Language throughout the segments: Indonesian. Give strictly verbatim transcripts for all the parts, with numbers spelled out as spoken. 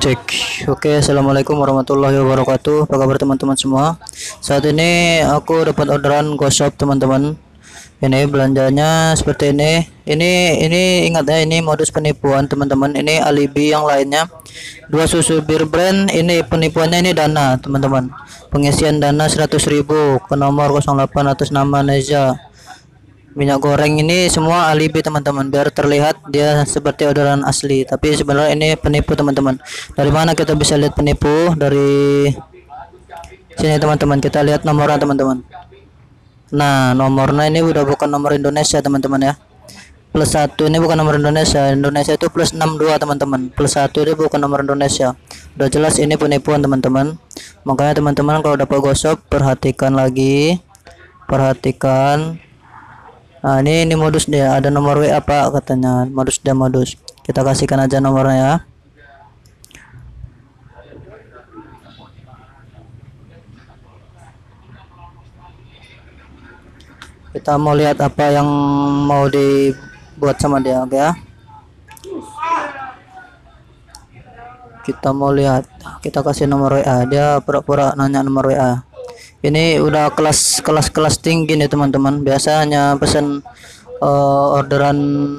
Cek. Oke, assalamualaikum warahmatullahi wabarakatuh. Apa kabar teman-teman semua? Saat ini aku dapat orderan GoShop teman-teman. Ini belanjanya seperti ini. Ini ini ingat ya, ini modus penipuan teman-teman. Ini alibi yang lainnya. Dua susu bir brand. Ini penipuannya ini dana teman-teman. Pengisian dana seratus ribu ke nomor nol delapan atas nama Neza. Minyak goreng ini semua alibi teman-teman, biar terlihat dia seperti orderan asli, tapi sebenarnya ini penipu teman-teman. Dari mana kita bisa lihat penipu? Dari sini teman-teman, kita lihat nomornya teman-teman. Nah, nomornya ini udah bukan nomor Indonesia teman-teman ya. Plus satu ini bukan nomor Indonesia. Indonesia itu plus enam dua teman-teman. Plus satu ini bukan nomor Indonesia. Udah jelas ini penipuan teman-teman. Makanya teman-teman kalau dapat GoShop perhatikan lagi, perhatikan. Nah, ini ini modus dia, ada nomor W A Pak katanya, modus dia modus. Kita kasihkan aja nomornya ya. Kita mau lihat apa yang mau dibuat sama dia, oke ya. Kita mau lihat, kita kasih nomor W A, dia pura-pura nanya nomor W A. Ini udah kelas kelas kelas tinggi nih teman-teman. Biasanya pesan uh, orderan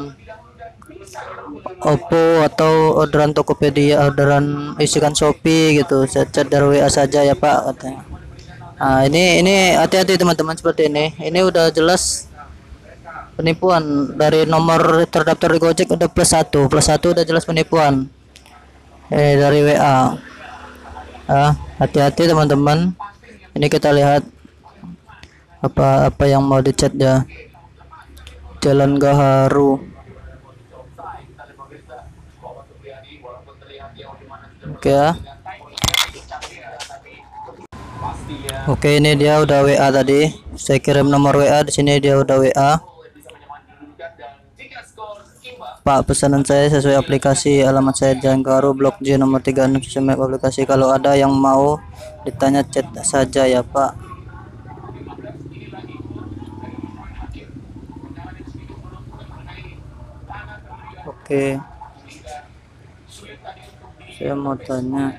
Oppo atau orderan Tokopedia, orderan isikan Shopee gitu, chat dari W A saja ya Pak katanya. Nah, ini ini hati-hati teman-teman, seperti ini. Ini udah jelas penipuan. Dari nomor terdaftar di Gojek udah plus satu, plus satu udah jelas penipuan. Eh dari W A. Ah, hati-hati teman-teman. Ini kita lihat apa apa yang mau dicat ya. Jalan Gaharu. Oke ya. Oke, ini dia udah W A tadi. Saya kirim nomor W A, di sini dia udah W A. Pak, pesanan saya sesuai aplikasi, alamat saya Jalan Gaharu, Blok J nomor tiga puluh enam, sesuai map aplikasi. Kalau ada yang mau ditanya chat saja ya Pak. Oke, saya mau tanya.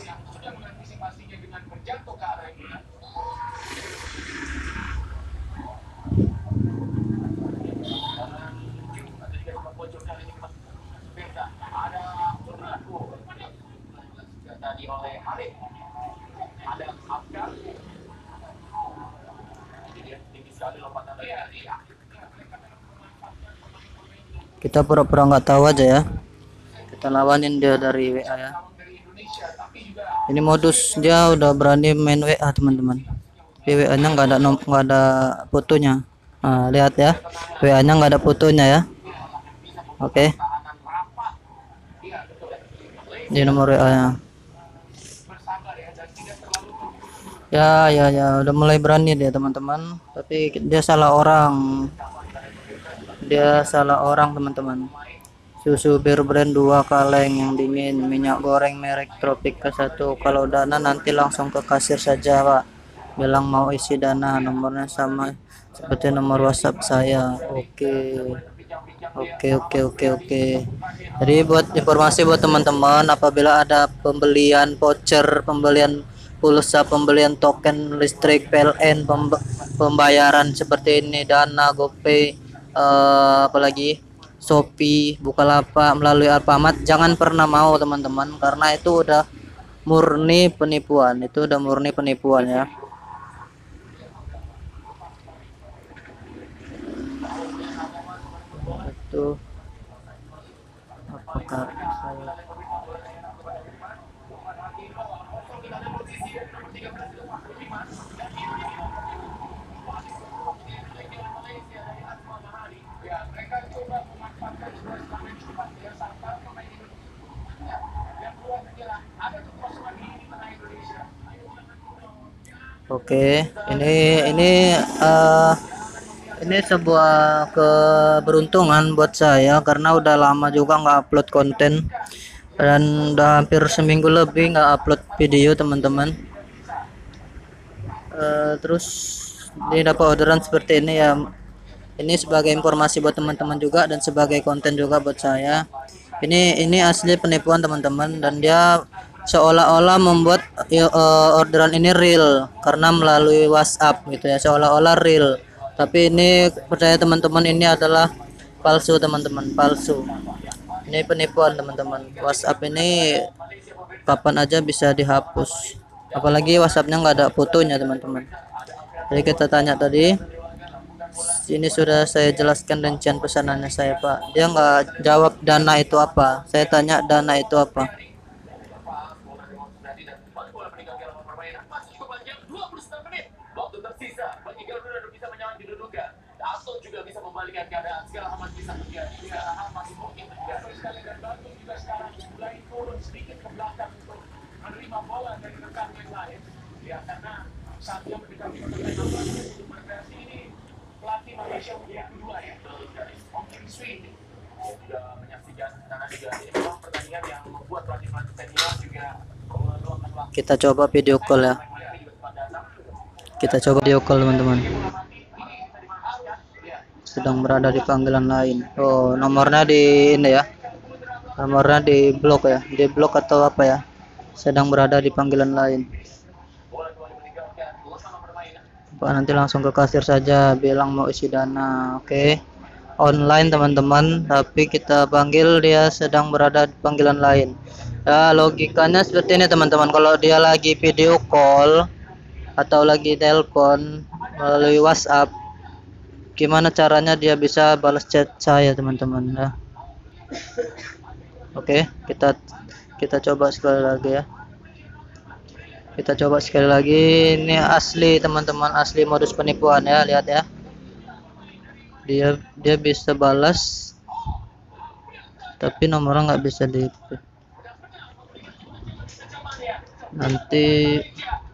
Kita pura-pura nggak tahu aja ya. Kita lawanin dia dari W A ya. Ini modus, dia udah berani main W A teman-teman. Di W A-nya nggak ada nggak ada fotonya. Nah, lihat ya, W A-nya nggak ada fotonya ya. Oke. Ini nomor W A-nya. Ya, ya, ya, udah mulai berani dia teman-teman. Tapi dia salah orang. Dia salah orang teman-teman. Susu bir brand dua kaleng yang dingin, minyak goreng merek Tropik ke satu. Kalau dana nanti langsung ke kasir saja Pak. Bilang mau isi dana, nomornya sama seperti nomor WhatsApp saya. Oke. Oke, oke, oke, oke. Jadi buat informasi buat teman-teman, apabila ada pembelian voucher, pembelian pulsa, pembelian token listrik, P L N, pembayaran seperti ini, Dana, GoPay, Uh, apalagi Shopee, Bukalapak melalui Alfamart, jangan pernah mau teman-teman, karena itu udah murni penipuan. Itu udah murni penipuan ya. Itu apakah saya Oke, ini ini uh, ini sebuah keberuntungan buat saya, karena udah lama juga nggak upload konten, dan udah hampir seminggu lebih nggak upload video teman-teman. Uh, terus ini dapat orderan seperti ini ya. Ini sebagai informasi buat teman-teman juga, dan sebagai konten juga buat saya. Ini ini asli penipuan teman-teman, dan dia seolah-olah membuat ya, eh, orderan ini real karena melalui WhatsApp gitu ya, seolah-olah real. Tapi ini percaya teman-teman, ini adalah palsu teman-teman, palsu. Ini penipuan teman-teman. WhatsApp ini kapan aja bisa dihapus. Apalagi WhatsAppnya nggak ada fotonya teman-teman. Jadi kita tanya tadi, ini sudah saya jelaskan rincian pesanannya saya Pak. Dia nggak jawab dana itu apa. Saya tanya dana itu apa. Kita coba video call ya. Kita coba video call teman-teman. Sedang berada di panggilan lain. Oh, nomornya di ini ya. Nomornya di blok ya. Di blok atau apa ya? Sedang berada di panggilan lain. Pak, nanti langsung ke kasir saja, bilang mau isi dana. Oke. Online teman-teman, tapi kita panggil dia sedang berada di panggilan lain. Ya, logikanya seperti ini teman-teman. Kalau dia lagi video call atau lagi telepon melalui WhatsApp, gimana caranya dia bisa balas chat saya teman-teman ya. Oke, kita kita coba sekali lagi ya. Kita coba sekali lagi. Ini asli teman-teman, asli modus penipuan ya, lihat ya. Dia dia bisa balas, tapi nomornya nggak bisa di nanti.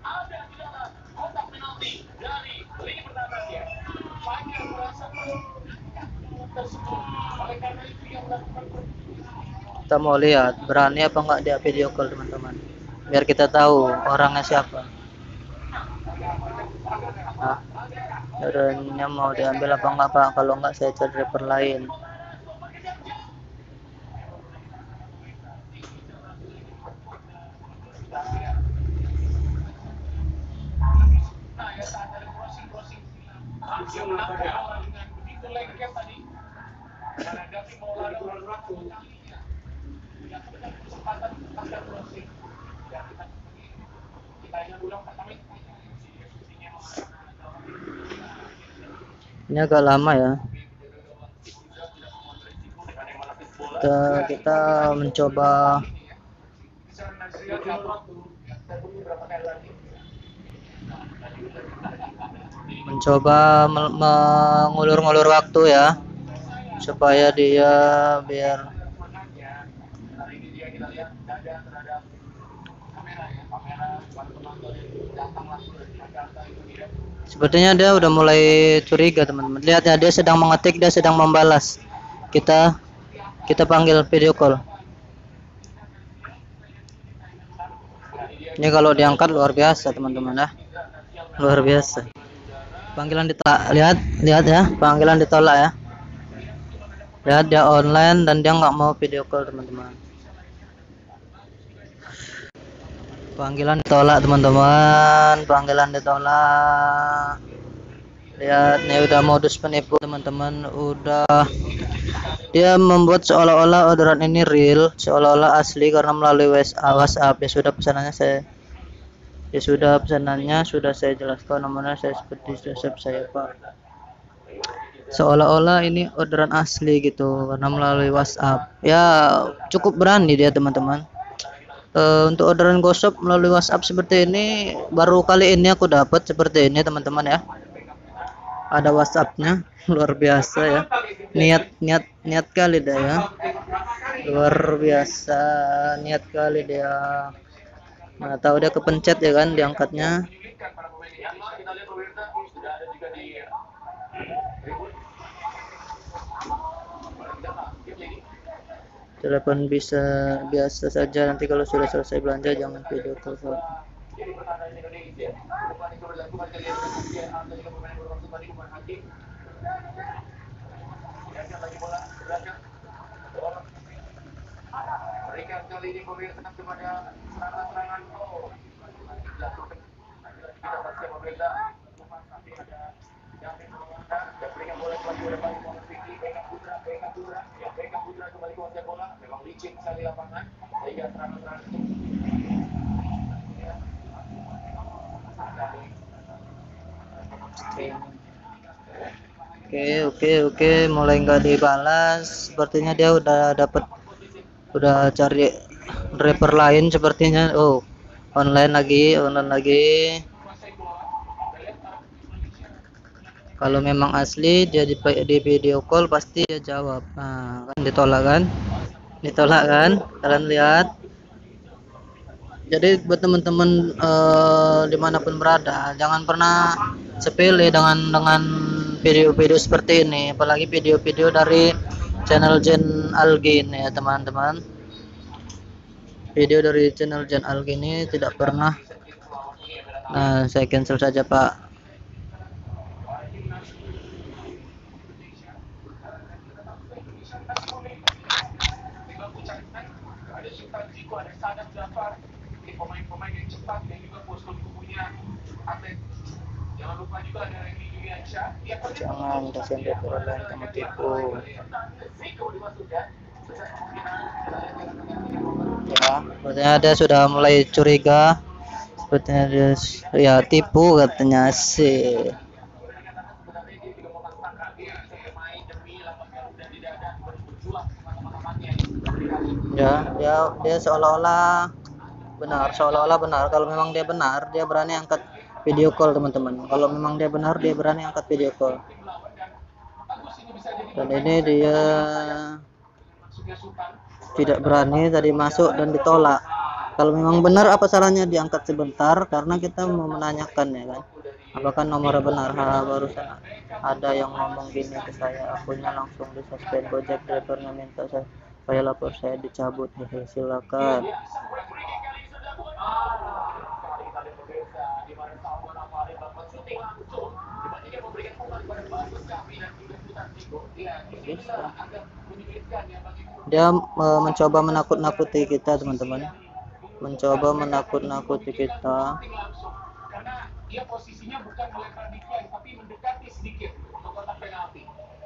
Kita mau lihat berani apa enggak dia video call teman-teman, biar kita tahu orangnya siapa. Nah, orangnya mau diambil apa enggak Pak? Kalau enggak saya cari driver lain. Ini agak lama ya. Kita, kita mencoba mencoba mengulur-ngulur waktu ya, supaya dia biar sepertinya dia udah mulai curiga teman-teman. Lihat ya, dia sedang mengetik, dia sedang membalas. Kita kita panggil video call. Ini kalau diangkat luar biasa teman-teman ya, luar biasa. Panggilan ditolak, lihat lihat ya, panggilan ditolak ya. Lihat dia online dan dia nggak mau video call teman-teman. Panggilan ditolak teman-teman, panggilan ditolak. Lihat, ini udah modus penipu teman-teman, udah dia membuat seolah-olah orderan ini real, seolah-olah asli karena melalui WhatsApp. Ya sudah, pesanannya saya ya sudah pesanannya sudah saya jelaskan, nomornya saya seperti Joseph saya Pak. Seolah-olah ini orderan asli gitu karena melalui WhatsApp. Ya cukup berani dia teman-teman. Uh, untuk orderan GoShop melalui WhatsApp seperti ini baru kali ini aku dapat seperti ini teman-teman ya. Ada WhatsAppnya, luar biasa ya. Niat niat niat kali dia ya. Luar biasa, niat kali dia. Mana tahu dia kepencet ya kan diangkatnya. Telepon bisa biasa saja, nanti kalau sudah selesai belanja jangan video call. Oke, oke, oke, mulai nggak dibalas. Sepertinya dia udah dapat, udah cari driver lain sepertinya. Oh, online lagi, online lagi. Kalau memang asli dia di, di video call pasti dia jawab. Nah, kan ditolak kan? Ditolak kan? Kalian lihat. Jadi buat teman-teman eh, dimanapun berada, jangan pernah sepele dengan dengan video-video seperti ini, apalagi video-video dari channel Jen Algin ya teman-teman. Video dari channel Jen Algin ini tidak pernah. Nah, saya cancel saja Pak. Jangan kasihan dia lain kamu tipu. Ya, sepertinya dia sudah mulai curiga. Sepertinya dia ya tipu katanya sih. Ya, dia dia seolah-olah benar, seolah-olah benar. Kalau memang dia benar, dia berani angkat video call teman-teman. Kalau memang dia benar, dia berani angkat video call. Dan ini dia tidak berani, tadi masuk dan ditolak. Kalau memang benar, apa salahnya diangkat sebentar? Karena kita mau menanyakan ya kan, apakah nomor benar. Ha, barusan ada yang ngomong gini ke saya, akunnya langsung disuspend, Gojek drivernya minta saya supaya lapor saya dicabut. Hehe, silakan. Dia e, mencoba menakut-nakuti kita teman-teman, mencoba menakut-nakuti kita. Dia posisinya bukan melempar decline tapi mendekati sedikit untuk kotak penalti.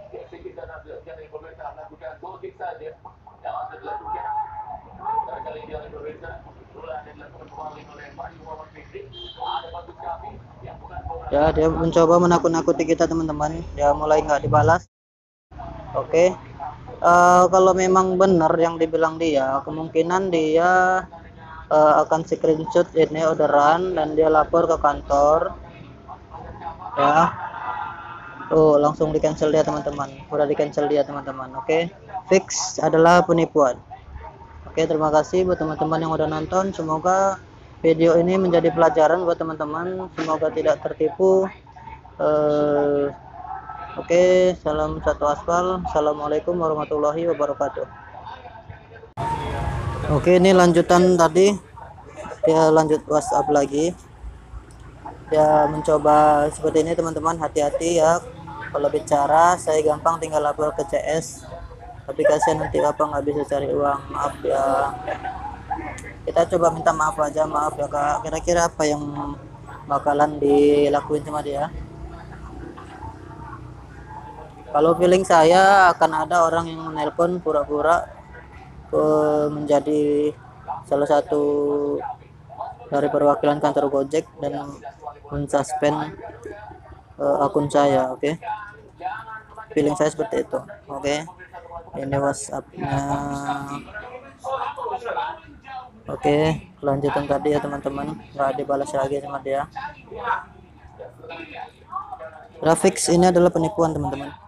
Ya, dia mencoba menakut-nakuti kita teman-teman. Dia mulai nggak dibalas. Oke, okay. uh, kalau memang benar yang dibilang dia, kemungkinan dia uh, akan screenshot ini orderan dan dia lapor ke kantor. Ya, oh langsung di cancel dia teman-teman. Udah di cancel dia teman-teman. Oke, okay. Fix adalah penipuan. Oke, okay, terima kasih buat teman-teman yang udah nonton. Semoga video ini menjadi pelajaran buat teman-teman. Semoga tidak tertipu. Uh, Oke, okay, salam satu aspal. Assalamualaikum warahmatullahi wabarakatuh. Oke, okay, ini lanjutan tadi. Dia lanjut WhatsApp lagi. Dia mencoba seperti ini teman-teman. Hati-hati ya. Kalau bicara, saya gampang tinggal lapor ke C S. Tapi kasihan nanti apa nggak bisa cari uang. Maaf ya. Kita coba minta maaf aja. Maaf ya kak. Kira-kira apa yang bakalan dilakuin sama dia? Kalau feeling saya akan ada orang yang menelpon pura-pura menjadi salah satu dari perwakilan kantor Gojek dan mensuspend uh, akun saya. Oke, okay? Feeling saya seperti itu. Oke, okay? Ini WhatsApp-nya. Oke, okay, lanjutan tadi ya teman-teman, nggak dibalas lagi sama dia. Grafix ini adalah penipuan teman-teman.